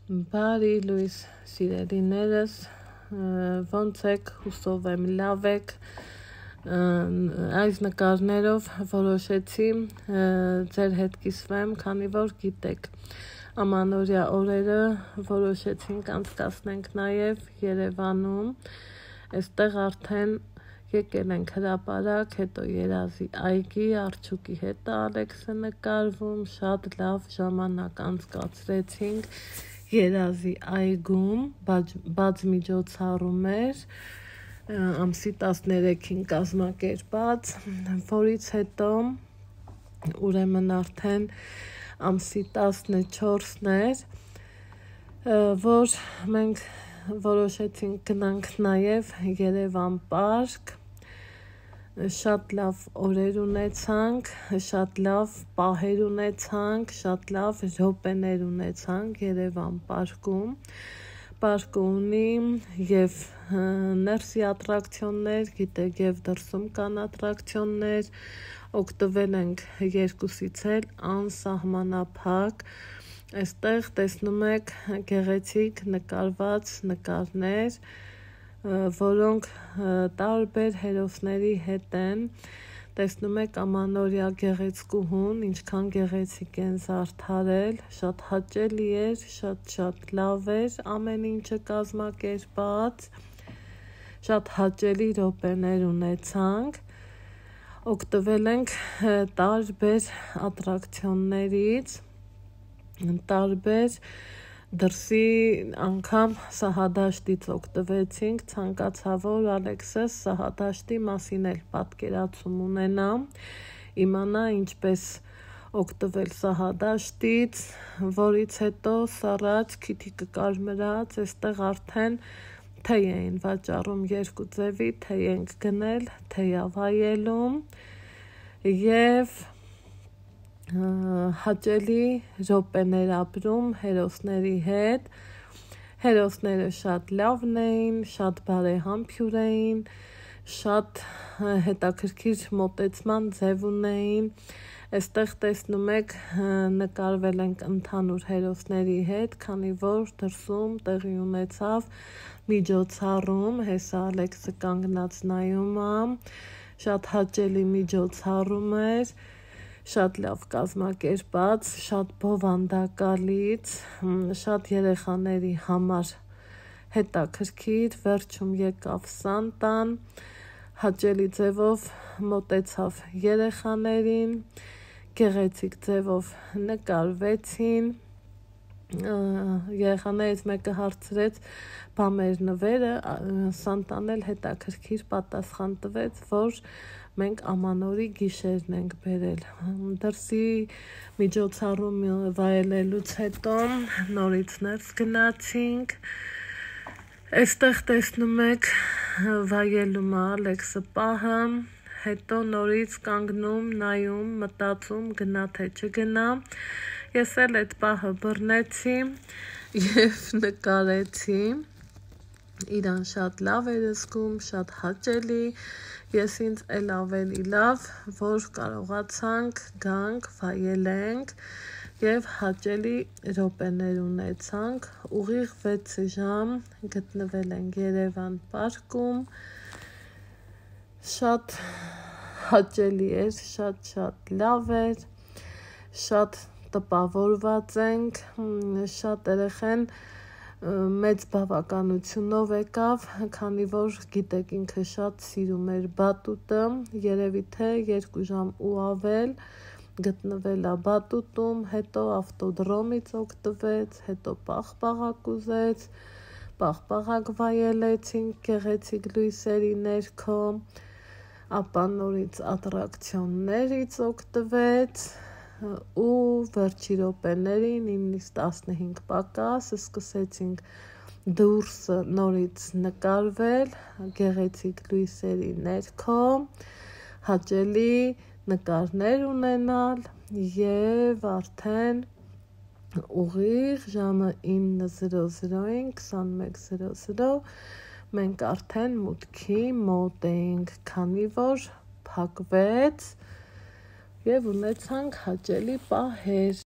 Բարի լույս սիրելիներս, ոնց եք, հուսով եմ լավ եք, այս նկարներով որոշեցի ձեր հետ կիսվեմ, քանի որ գիտեք, ամանորյա օրերը որոշեցինք անցկացնենք նաև Երևանում, այստեղ արդեն եկել ենք հրապարակ, հետո երազի այգի, Արջուկի հետ Ալեքսը նկարվում, շատ լավ ժամանակ անցկացրեցինք երազի այգում, բացմիջոցառում էր, ամսի 13-ին կազմակերպած, որից հետո ուրեմն արդեն ամսի 14-ն էր, որ մենք որոշեցինք գնանք նաև Երևան պարկ, շատ լավ օրեր ունեցանք, շատ լավ պահեր ունեցանք, շատ լավ րոպեներ ունեցանք Երևան պարկում, պարկը ունի և ներսի ատրակցիոններ, գիտեք և դրսում կան ատրակցիոններ, օգտվել ենք երկուսից էլ անսահմանափակ, այստեղ տեսնում եք գեղեցիկ նկարված նկարներ, որոնք տարբեր հերոսների հետ են, տեսնում եք ամանորյա գեղեցկուհուն, ինչքան գեղեցիկ են զարդարել, շատ հաճելի էր, շատ լավ էր, ամեն ինչը կազմակերպած, շատ հաճելի րոպեներ ունեցանք, օգտվել ենք տարբեր ատրակցիոններից, տարբեր դրսի անգամ Սահադաշտից օգտվեցինք, ցանկացա որ Ալեքսս Սահադաշտի մասին էլ պատկերացում ունենա, իմանա ինչպես օգտվել Սահադաշտից, որից հետո սառած քիթիկը կարմրած, այստեղ արդեն թեյ էին վաճառում երկու ձևի, թեյ ենք գնել, թեյա վայելում և հաճելի րոպեներ ապրում հերոսների հետ, հերոսները շատ լավն էին, շատ բարեհամբույր էին, շատ հետաքրքիր մոտեցման ձև ունեին, այստեղ տեսնում եք նկարվել ենք ընդհանուր հերոսների հետ, քանի որ դրսում տեղի ունեցավ միջոցառում, հեսա Ալեքսը կանգնած նայում է, շատ հաճելի միջոցառում էր, շատ լավ կազմակերպած, շատ բովանդակալից, շատ երեխաների համար հետաքրքիր, վերջում եկավ Սանտան, հաճելի ձևով մոտեցավ երեխաներին, գեղեցիկ ձևով նկարվեցին, երեխաներից մեկը հարցրեց բամեր նվերը, Սանտան էլ հետաքրքիր պատասխան տվեց, որ մենք ամանորի գիշերն ենք բերել, դրսի միջոցառումը վայելելուց հետո նորից ներս գնացինք, այստեղ տեսնում եք վայելում է Ալեքսը պահը, հետո նորից կանգնում, նայում, մտածում, գնա թե չգնա, ես էլ այդ պահը բռնեցի և նկարեցի, իրան շատ լավ էր զգում, շատ հաճելի, ես ինձ էլ ավելի լավ, որ կարողացանք գանք, վայելենք և հաճելի րոպեներ ունեցանք, ուղիղ 6 ժամ գտնվել ենք Երևան պարկում, շատ հաճելի էր, շատ լավ էր, շատ տպավորված ենք, շատ երեխեն մեծ բավականությունով եկավ, քանի որ գիտեք ինքը շատ սիրում էր բատուտը, երևի թե 2 ժամ ու ավել գտնվել է բատուտում, հետո ավտոդրոմից օգտվեց, հետո պաղպաղակ ուզեց, պաղպաղակ վայելեցինք գեղեցիկ լույսերի ներքո, ապա նորից ատրակցիոններից օգտվեց ու վերջի րոպեներին 9-15 պակաս սկսեցինք դուրսը նորից նկարվել գեղեցիկ լույսերի ներքո, հաճելի նկարներ ունենալ և արդեն ուղիղ ժամը 9:00-ին 21:00 մենք արդեն մուտքի մոտ էինք, քանի որ փակվեց և ունեցանք հաճելի պահեր։